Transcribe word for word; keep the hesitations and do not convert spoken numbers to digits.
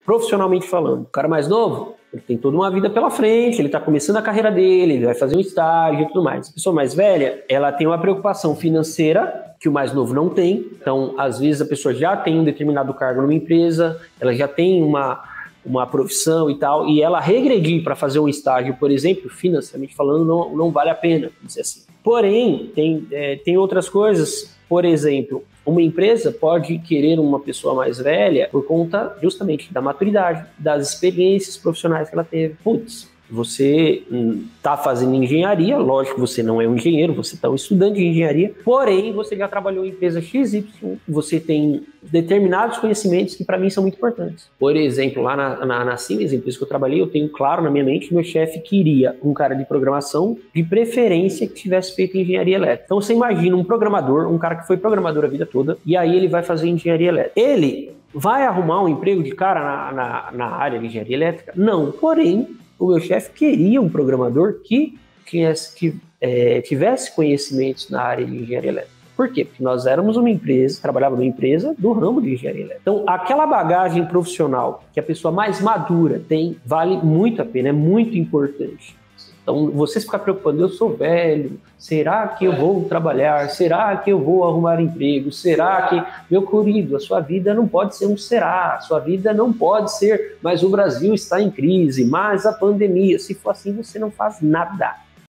profissionalmente falando. O cara mais novo, ele tem toda uma vida pela frente, ele está começando a carreira dele, ele vai fazer um estágio e tudo mais. A pessoa mais velha, ela tem uma preocupação financeira que o mais novo não tem. Então, às vezes, a pessoa já tem um determinado cargo numa empresa, ela já tem uma, uma profissão e tal, e ela regredir para fazer um estágio, por exemplo, financeiramente falando, não, não vale a pena, vamos dizer assim. Porém, tem, é, tem outras coisas, por exemplo, uma empresa pode querer uma pessoa mais velha por conta justamente da maturidade, das experiências profissionais que ela teve. Putz, você está fazendo engenharia, lógico que você não é um engenheiro, você está um estudante de engenharia, porém você já trabalhou em empresa X Y, você tem determinados conhecimentos que para mim são muito importantes. Por exemplo, lá na, na, na Siemens, empresa que eu trabalhei, eu tenho claro na minha mente que meu chefe queria um cara de programação, de preferência que tivesse feito engenharia elétrica. Então você imagina um programador, um cara que foi programador a vida toda, e aí ele vai fazer engenharia elétrica. Ele vai arrumar um emprego de cara na, na, na área de engenharia elétrica? Não, porém, o meu chefe queria um programador que tivesse, que, é, tivesse conhecimentos na área de engenharia elétrica. Por quê? Porque nós éramos uma empresa, trabalhávamos numa empresa do ramo de engenharia elétrica. Então, aquela bagagem profissional que a pessoa mais madura tem, vale muito a pena, é muito importante. Então, você ficar preocupando, eu sou velho, será que eu vou trabalhar? Será que eu vou arrumar emprego? Será que... Meu querido, a sua vida não pode ser um será, a sua vida não pode ser, mas o Brasil está em crise, mas a pandemia, se for assim, você não faz nada.